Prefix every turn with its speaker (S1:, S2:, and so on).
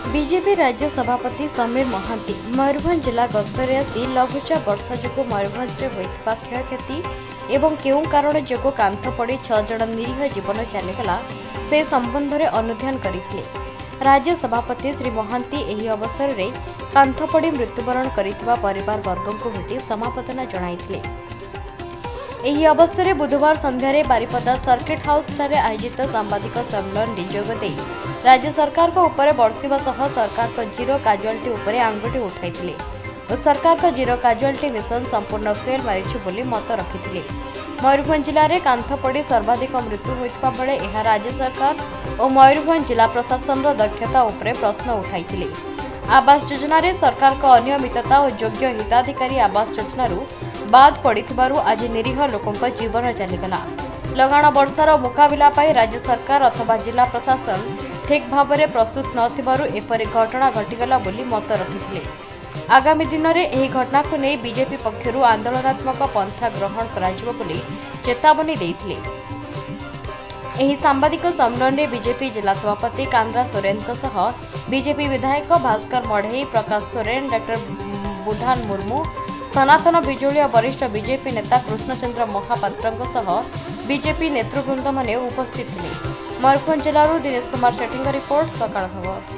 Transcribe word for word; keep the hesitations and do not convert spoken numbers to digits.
S1: BJP राज्य सभापति समीर महांती मयूरभंज जिला गस्तरे आसी लघुचाप वर्षा जो मयूरभंज होता क्षयक्षति एवं केउं कारण जो कांथ पड़ी छह जन निरीह जीवन चलीगला से संबंध में अनुध्यान करते। राज्य सभापति श्री महांती एही अवसर में कांथ पड़ी मृत्युवरण करिथिबा परिवार वर्ग को भेटी समापतना जणाइथिले। एही अवसर में बुधवार संध्यारे बारिपदा सर्किट हाउस आयोजित सांबादिक सम्मेलन में जोगदे राज्य सरकार को ऊपर बर्षिबा सह सरकार को जीरो काजुआलिटी उपरे आंगुठी उठाइथिले और सरकार को जीरो काजुआलिटी मिशन संपूर्ण फेल मारिछि बोली मत रखिथिले। मयूरभंज जिले में कांथ पड़ी सर्वाधिक मृत्यु होइतबा बेले एहा राज्य सरकार और मयूरभंज जिला प्रशासन दक्षता उपरे प्रश्न उठाइथिले। आवास योजना रे सरकार को अनियमितता और योग्य हिताधिकारी आवास योजना बाद पड़िथिबारु आज निरीह लोकंक जीवन चलीगला। लगाण वर्षार मुकाबिला पाई राज्य सरकार अथवा जिला प्रशासन ठीक भाव में प्रस्तुत नथिबारु एपरि घटना घटिगला बोली मत रखिथिले। आगामी दिन में एही घटना को नहीं बीजेपी पक्षरु आंदोलनात्मक पंथा ग्रहण कराजिबो बोली चेतावनी देइथिले। एही सांबादिक सम्मेलन में बीजेपी जिला सभापति कांद्रा सोरेन सह बीजेपी विधायक भास्कर मढ़ई, प्रकाश सोरेन, डॉक्टर बुधान मुर्मू, सनातन बिजुली और वरिष्ठ बीजेपी नेता कृष्णचंद्र महापात्र सह बीजेपी नेतृवृंद माने उपस्थित थे। मयूरभंज जिलूर दिनेश कुमार सेठी रिपोर्ट सकाळ खबर।